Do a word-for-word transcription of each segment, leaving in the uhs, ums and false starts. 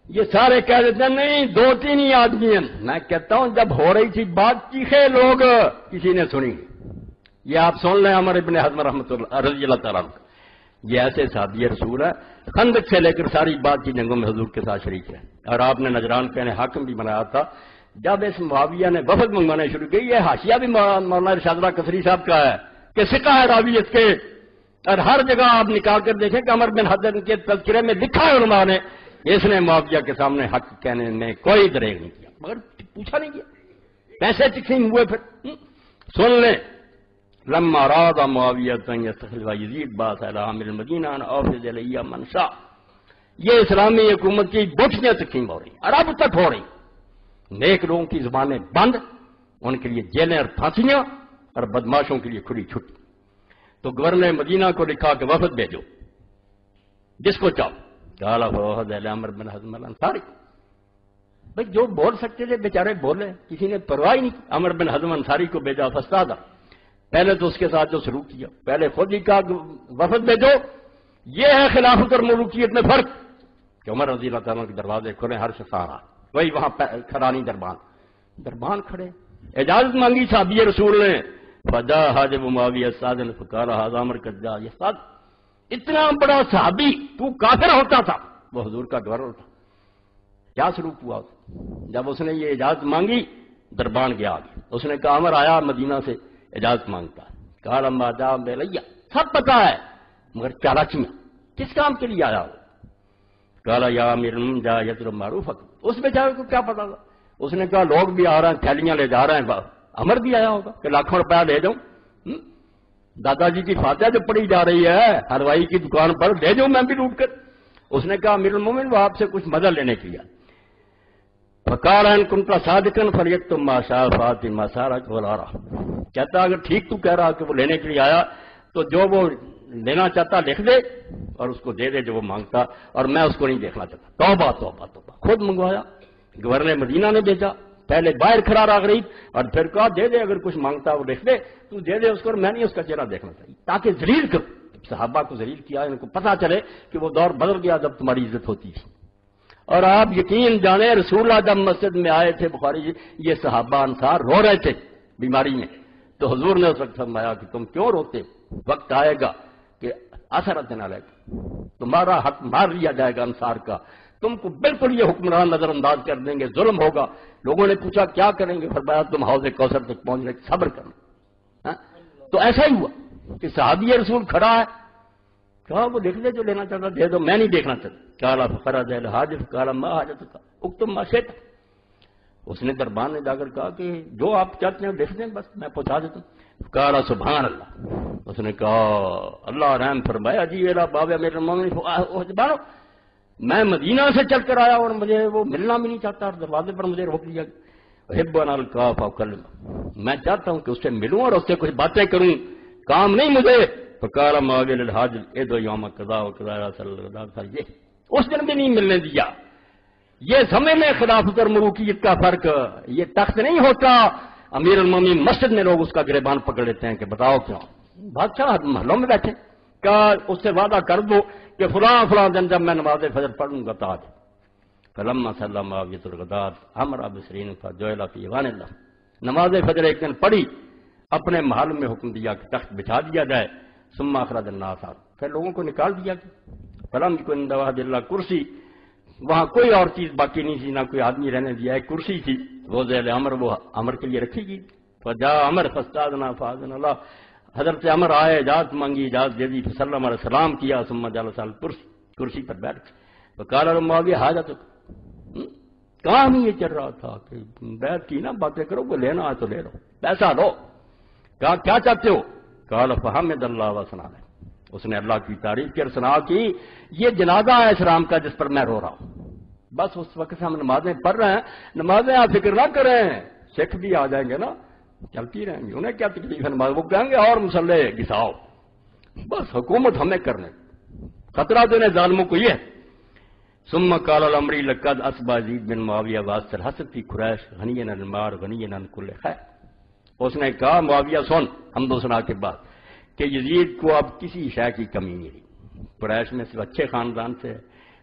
یہ سارے کہہ دیتے ہیں نہیں دو تین ہی آدمی ہیں. میں کہتا ہوں جب ہو رہی تھی بات چیخے لوگ, کسی نے سنی. یہ آپ سن لیں عمر ابن حزم رحمۃ اللہ رضی اللہ تعالیٰ عنہ, یہ ایسے صحابی رسول ہے, خندق سے لے کر ساری بات کی جنگوں میں حضور کے ساتھ شریک ہے, اور آپ نے نجران کے حاکم بھی بنایا تھا. جب اس معاویہ نے وفد منگوانے شروع کی, یہ حاشیہ بھی مولانا ارشاد اللہ کثری صاحب کا ہے کہ سکہ ہے راویت کے, اور ہر جگہ آپ نکال کر دیکھیں کہ عمر بن حزم کے تذکرے میں لکھا ہے علماء نے اس نے معاویہ کے سامنے حق کہنے میں کوئی دریغ نہیں کیا, مگر پوچھا نہیں کیا, پیسے تقسیم ہوئے. پھر سن لیں لما اراد معاویہ ان یستخلف یزید بعث الی عامر المدینہ ان اوفض الیہ من شاء. یہ اسلامی حکومت کی بوٹیاں تقسیم ہو رہی ہیں اور اب تک ہو رہی. نیک لوگوں کی زبانیں بند, ان کے لیے جیلیں اور پھانسیاں, اور بدماشوں کے لیے کھلی چھٹی. تو گورنر مدینہ کو لکھا کہ وفد بھیجو جس کو چاہو. قال فوفد الی عمر بن حزم الانصاری. بھائی جو بول سکتے تھے بیچارے بولے, کسی نے پرواہ ہی نہیں. عمر بن حزم انصاری کو بھیجا فاستاذا. پہلے تو اس کے ساتھ جو سلوک کیا, پہلے خود ہی کہا وفد بھیجو. یہ ہے خلافت اور ملوکیت میں فرق کہ عمر رضی اللہ تعالیٰ کے دروازے کھلے, ہر شخص آ رہا, وہی وہاں کھڑا نہیں, دربان دربان کھڑے. اجازت مانگی صحابی رسول نے, فجاء حاجب معاویہ استاذن فقال هذا عمر قد جاء یستاذ. اتنا بڑا صحابی تو کافر ہوتا تھا, وہ حضور کا گورنر تھا. کیا سلوک ہوا جب اس نے یہ اجازت مانگی, دربان گیا آگے. اس نے کہا عمر آیا مدینہ سے اجازت مانگتا ہے. قال اما جاء بلیہ, سب پتا ہے مگر چالاکی میں کس کام کے لیے آیا ہو. قال یا امیر جا یطلب معروف. اس بیچارے کو کیا پتا تھا. اس نے کہا لوگ بھی آ رہے ہیں, تھیلیاں لے جا رہے ہیں, عمر بھی آیا ہوگا کہ لاکھوں روپیہ لے جاؤں. دادا جی کی فاتحہ جو پڑھی جا رہی ہے حلوائی کی دکان پر, لے جاؤں میں بھی لوٹ کر. اس نے کہا امیر المومن وہ آپ سے کچھ مدد لینے کے لیے. فقال ان كنت صادقا فليكتم ما شاء فاطمہ سارا ولارا. کہتا اگر ٹھیک تو کہہ رہا کہ وہ لینے کے لیے آیا تو جو وہ لینا چاہتا لکھ دے اور اس کو دے دے جو وہ مانگتا, اور میں اس کو نہیں دیکھنا چاہتا. توبہ توبہ توبہ. خود منگوایا, گورنر مدینہ نے بھیجا, پہلے باہر کھڑا رہا غریب, اور پھر کہا دے دے اگر کچھ مانگتا وہ لکھ دے, تو دے دے اس کو, میں نہیں اس کا چہرہ دیکھنا چاہیے, تاکہ ذلیل کر. صحابہ کو ذلیل کیا, ان کو پتہ چلے کہ وہ دور بدل گیا جب تمہاری عزت ہوتی تھی. اور آپ یقین جانیں رسول اللہ جب مسجد میں آئے تھے, بخاری جی, یہ صحابہ انصار رو رہے تھے بیماری میں, تو حضور نے اس وقت فرمایا کہ تم کیوں روتے, وقت آئے گا کہ اثرت نہ لے گا, تمہارا حق مار لیا جائے گا انصار کا, تم کو بالکل یہ حکمران نظر انداز کر دیں گے, ظلم ہوگا. لوگوں نے پوچھا کیا کریں گے, فرمایا تم حوض کوثر تک پہنچنے کے صبر کرنا. تو ایسا ہی ہوا کہ صحابی رسول کھڑا ہے, کہا وہ لکھ دے جو لینا چاہتا دے دو, میں نہیں دیکھنا چاہتا. کالا فخرج الحاجب کالا ما حاجت کا اکتم ما شئت. اس نے دربان نے جا کر کہا کہ جو آپ چاہتے ہیں لکھ دیں, بس میں پہنچا دیتا ہوں. کالا سبحان اللہ. اس نے کہا اللہ رحم فرمایا جی میرا باب میرے مومن, میں مدینہ سے چل کر آیا اور مجھے وہ ملنا بھی نہیں چاہتا, اور دروازے پر مجھے روک لیا. حبنا الکاف وکلم, میں چاہتا ہوں کہ اس سے ملوں اور اس سے کچھ باتیں کروں, کام نہیں مجھے. فقال معاویہ للحاجب ادعو یوم قضاء وقضاء صلی اللہ علیہ وسلم. اس دن بھی نہیں ملنے دیا. یہ سمجھ لیں خلافت اور ملوکیت کا فرق. یہ تخت نہیں ہوتا امیر المومنین مسجد میں لوگ اس کا گریبان پکڑ لیتے ہیں کہ بتاؤ کیوں. بادشاہ محلوں میں بیٹھے, کیا اس سے وعدہ کر دو کہ فلاں فلاں دن جب میں نماز فجر پڑھوں گا تاج. فلما صلی معاویہ الغداۃ امر بسرین فجعل فی ایوان اللہ. نماز فجر ایک دن پڑھی, اپنے محل میں حکم دیا کہ تخت بچھا دیا جائے. ثم اخرج الناس, پھر لوگوں کو نکال دیا. فلم کو اندوا دلہ کرسی, وہاں کوئی اور چیز باقی نہیں تھی, نہ کوئی آدمی رہنے دیا, ایک کرسی تھی وہ ذیل امر, وہ امر کے لیے رکھی گئی. فجاء امر فاستاذنا فاذن اللہ. حضرت عمر آئے, اجازت مانگی, اجازت دے دی, صلی اللہ علیہ السلام کیا. ثم جلس علی الکرسی, کرسی پر بیٹھ گئے. وقال معاویہ حاجت, کام ہی یہ چل رہا تھا کہ بیعت کی نا, باتیں کرو, وہ لینا ہے تو لے لو, پیسہ لو. کہا کیا چاہتے ہو؟ قال فحمد اللہ وثنا علیہ. اس نے اللہ کی تعریف کی اور ثنا کی. یہ جنازہ ہے اسلام کا جس پر میں رو رہا ہوں. بس اس وقت سے ہم نمازیں پڑھ رہے ہیں, نمازیں آپ فکر نہ کریں, سکھ بھی آ جائیں گے نا, چلتی رہیں گی, انہیں کیا تکلیف ہے نماز, وہ کہیں گے اور مسلح گھساؤ, بس حکومت ہمیں کرنے. خطرہ دینے ظالموں کو یہ ہے. ثم قال الامری لقد اصبح یزید بن معاویہ واسط الحسد فی قریش غنی عن المال غنی عن کل خیر. اس نے کہا معاویہ سن حمد و ثنا کے بعد کہ یزید کو اب کسی شے کی کمی نہیں رہی, قریش میں صرف اچھے خاندان سے,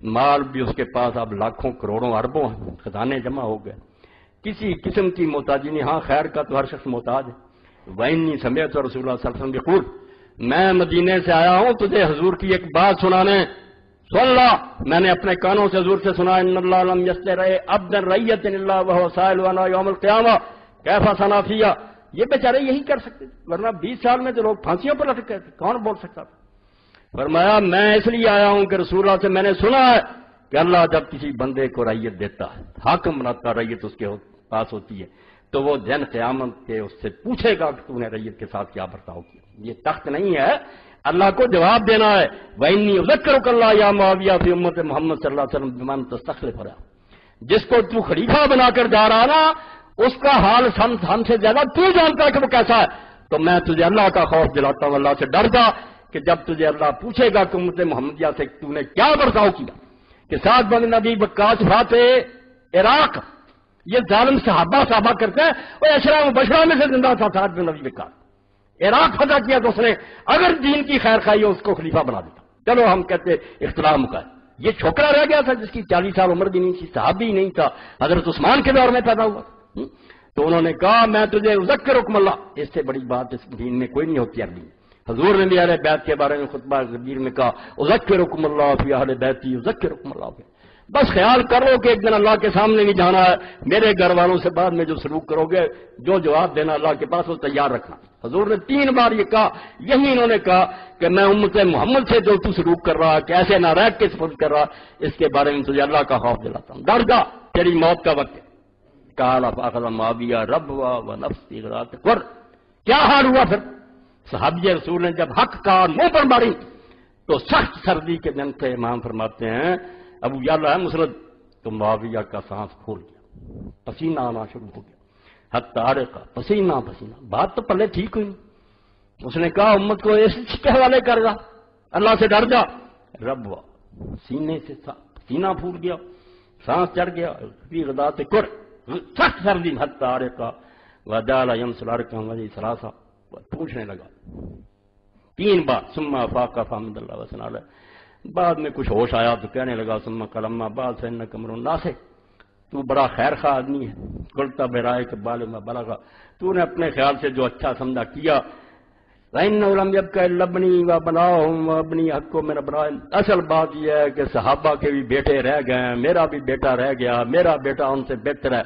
مال بھی اس کے پاس اب لاکھوں کروڑوں اربوں ہیں، خزانے جمع ہو گئے، کسی قسم کی محتاجی نہیں. ہاں خیر کا تو ہر شخص محتاج ہے. وَإِنِّي سَمِعْتُ رسول اللہ صلی اللہ علیہ وسلم يقول، میں مدینے سے آیا ہوں تجھے حضور کی ایک بات سنانے. سن لا، میں نے اپنے کانوں سے حضور سے سنا، ان اللہ لم يسترع عبدا رعیۃ الا وهو سائل عنها یوم القیامہ کیف صنع فیھا. یہ بیچارے یہی کر سکتے تھے، ورنہ بیس سال میں تو لوگ پھانسیوں پر لٹک گئے تھے، کون بول سکتا تھا. فرمایا میں اس لیے آیا ہوں کہ رسول اللہ سے میں نے سنا ہے کہ اللہ جب کسی بندے کو رعیت دیتا ہے، حاکم بناتا، رعیت اس کے پاس ہوتی ہے، تو وہ دن قیامت کے اس سے پوچھے گا کہ تو نے رعیت کے ساتھ کیا برتاؤ کیا. یہ تخت نہیں ہے، اللہ کو جواب دینا ہے. وَإِنِّي أُذَكِّرُكَ اللَّهَ يَا مُعَاوِيَةُ فِي أُمَّةِ محمد صلی اللہ علیہ وسلم بِمَن تَسْتَخْلِفُ عَلَيْهِ. جس کو تو خلیفہ بنا کر جا رہا نا، اس کا حال ہم ہم سے زیادہ تو جانتا ہے کہ وہ کیسا ہے. تو میں تجھے اللہ کا خوف دلاتا ہوں، اللہ سے ڈر جا کہ جب تجھے اللہ پوچھے گا کہ امت محمدیہ سے تو نے کیا برتاؤ کیا. کہ سعد بن نبی وقاص فاتح عراق، یہ ظالم صحابہ صحابہ کرتے ہیں، وہ اشرا مبشرہ میں سے زندہ تھا سعد بن نبی وقاص. عراق فتح کیا تو اس نے اگر دین کی خیر خواہی ہو اس کو خلیفہ بنا دیتا. چلو ہم کہتے اختلاف مکائے. یہ چھوکرا رہ گیا تھا جس کی چالیس سال عمر بھی نہیں تھی، صحابی نہیں تھا، حضرت عثمان کے دور میں پیدا ہوا. تو انہوں نے کہا میں تجھے اذکرکم اللہ. اس سے بڑی بات اس دین میں کوئی نہیں ہوتی عربی میں. حضور نے بھی اہل بیت کے بارے میں خطبہ کبیر میں کہا اذکرکم اللہ فی اہل بیتی اذکرکم اللہ فی. بس خیال کرو کہ ایک دن اللہ کے سامنے بھی جانا ہے، میرے گھر والوں سے بعد میں جو سلوک کرو گے، جو جواب دینا اللہ کے پاس وہ تیار رکھنا. حضور نے تین بار یہ کہا. یہی انہوں نے کہا کہ میں امت محمد سے جو تو سلوک کر رہا، کیسے نہ رہ کے سپرد کر رہا، اس کے بارے میں تجھے اللہ کا خوف دلاتا ہوں. ڈر جا، تیری موت کا وقت ہے. قال فاخذ معاویہ ربوا ونفسی غرات قر. کیا حال ہوا پھر؟ صحابی رسول نے جب حق کا منہ پر ماری تو سخت سردی کے دن تھے. امام فرماتے ہیں ابو یعلا ہے مسند، تو معاویہ کا سانس پھول گیا، پسینہ آنا شروع ہو گیا، حتی کا پسینہ پسینہ. بات تو پہلے ٹھیک ہوئی. اس نے کہا امت کو اس کے حوالے کر رہا، اللہ سے ڈر جا. ربوا، سینے سے سینہ پھول گیا، سانس چڑھ گیا. فی غدات قر، سخت سردی. حتی کا وجال یمسل ارکم وجی سلاسا، پوچھنے لگا تین بار. ثم افاق فحمد اللہ وثنى علیہ. بعد میں کچھ ہوش آیا تو کہنے لگا ثم قال اما بعد فانک امرؤ ناصح، تو بڑا خیر خواہ آدمی ہے. قلت برائے کہ بالغ ما بلغ، تو نے اپنے خیال سے جو اچھا سمجھا کیا. وانه لم يبق الا ابني وبناهم وابني حق من ابراہیم. اصل بات یہ ہے کہ صحابہ کے بھی بیٹے رہ گئے ہیں، میرا بھی بیٹا رہ گیا، میرا بیٹا ان سے بہتر ہے.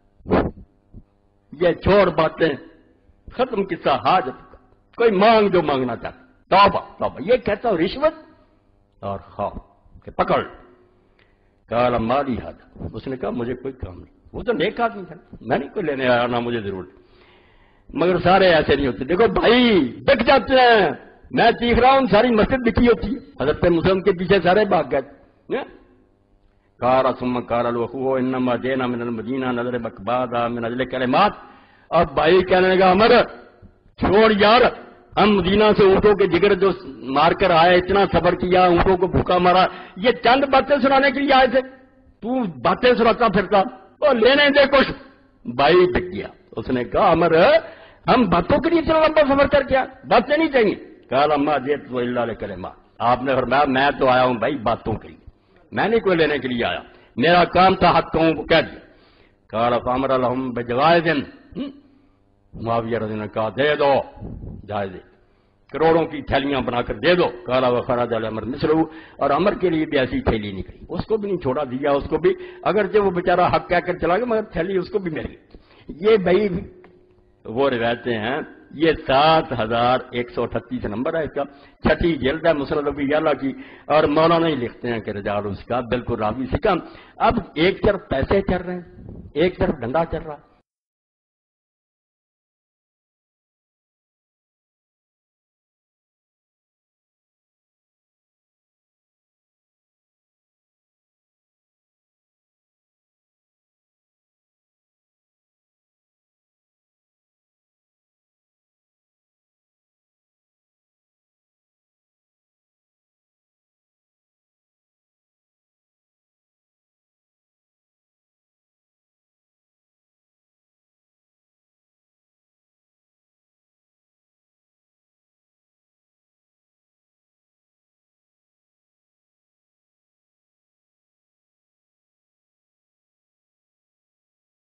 یہ چھوڑ باتیں، ختم قصہ حاجت کا. کوئی مانگ جو مانگنا چاہتا. توبہ توبہ. یہ کہتا ہوں رشوت اور خوف کہ پکڑ. قال مالی حاجت. اس نے کہا مجھے کوئی کام نہیں. وہ تو نیک آدمی تھا، میں نہیں کوئی لینے آیا، نہ مجھے ضرورت. مگر سارے ایسے نہیں ہوتے. دیکھو بھائی بک جاتے ہیں. میں چیخ رہا ہوں ساری مسجد بکی ہوتی ہے. حضرت مسلم کے پیچھے سارے بھاگ گئے. کارا ثم کارا الوخو انما جینا من المدینہ نظر بکبادا من اجل کلمات. اور بھائی کہنے لگا عمر چھوڑ یار، ہم مدینہ سے اونٹوں کے جگر جو مار کر آئے، اتنا صبر کیا، اونٹوں کو بھوکا مارا، یہ چند باتیں سنانے کے لیے آئے تھے، تو باتیں سناتا پھرتا، وہ لینے دے کچھ. بھائی بک گیا. اس نے کہا عمر ہم باتوں کے لیے اتنا لمبا سفر کر کیا، باتیں نہیں چاہیے. قال اما جئت الا لکلمات. آپ نے فرمایا میں تو آیا ہوں بھائی باتوں کے لیے، میں نہیں کوئی لینے کے لیے آیا، میرا کام تھا حق کہوں کہہ دیا. قال فامر لهم بجوائز. معاویہ رضی اللہ عنہ نے کہا دے دو جائزے، کروڑوں کی تھیلیاں بنا کر دے دو. قال وخرج الامر مثله. اور عمر کے لیے بھی ایسی تھیلی نکلی، اس کو بھی نہیں چھوڑا، دیا اس کو بھی، اگرچہ وہ بیچارہ حق کہہ کر چلا گیا مگر تھیلی اس کو بھی مل گئی. یہ بھائی وہ روایتیں ہیں. یہ سات ہزار ایک سو اٹھتیس نمبر ہے اس کا، چھٹی جلد ہے مسند ابی یعلا کی. اور مولانا ہی لکھتے ہیں کہ رجال اس کا بالکل راوی سے کم. اب ایک طرف پیسے چل رہے ہیں، ایک طرف ڈنڈا چل رہا ہے.